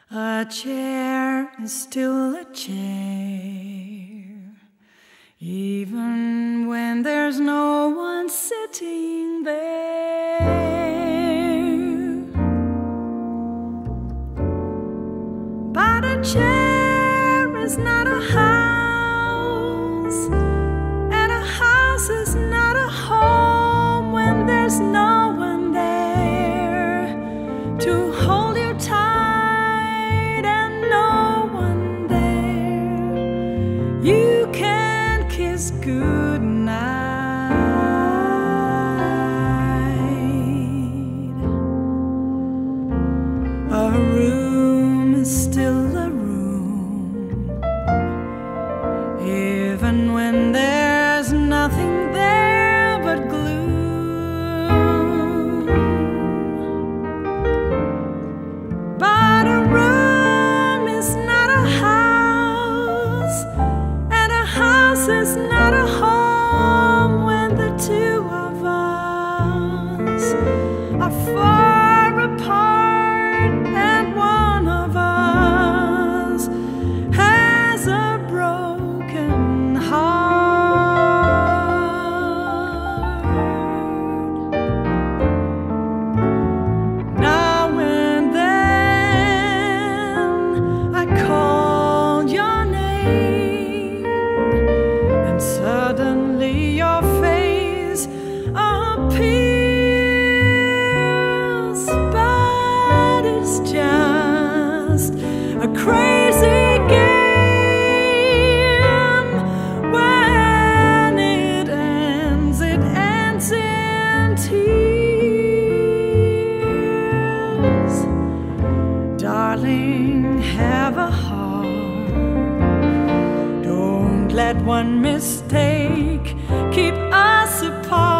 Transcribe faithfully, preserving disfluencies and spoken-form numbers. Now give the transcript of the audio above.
A chair is still a chair, even when there's no one sitting there. But a chair is not a house, and a house is not a home when there's no one there to hold you tight. You can kiss goodnight. A room is still a room, even when there's nothing there but gloom. But a room is not a house, it's not a home when the two of us are far apart, and one of us has a broken heart. Now and then I call your name, suddenly your face appears, but it's just a crazy game. When it ends, it ends in tears. Darling, have a heart. Let one mistake keep us apart.